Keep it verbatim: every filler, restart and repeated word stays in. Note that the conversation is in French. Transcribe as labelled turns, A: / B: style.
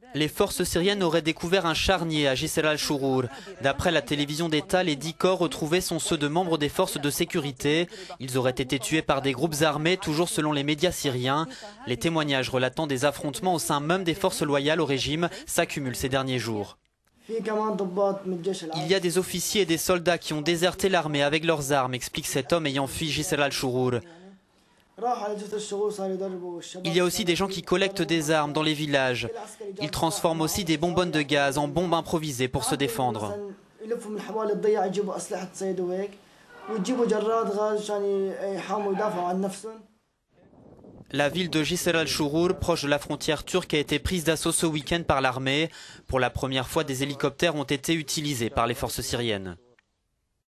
A: Les forces syriennes auraient découvert un charnier à Jisr al-Shourour. D'après la télévision d'État, les dix corps retrouvés sont ceux de membres des forces de sécurité. Ils auraient été tués par des groupes armés, toujours selon les médias syriens. Les témoignages relatant des affrontements au sein même des forces loyales au régime s'accumulent ces derniers jours. Il y a des officiers et des soldats qui ont déserté l'armée avec leurs armes, explique cet homme ayant fui Jisr al-Shourour. Il y a aussi des gens qui collectent des armes dans les villages. Ils transforment aussi des bonbonnes de gaz en bombes improvisées pour se défendre. La ville de Jisr al-Shourour, proche de la frontière turque, a été prise d'assaut ce week-end par l'armée. Pour la première fois, des hélicoptères ont été utilisés par les forces syriennes.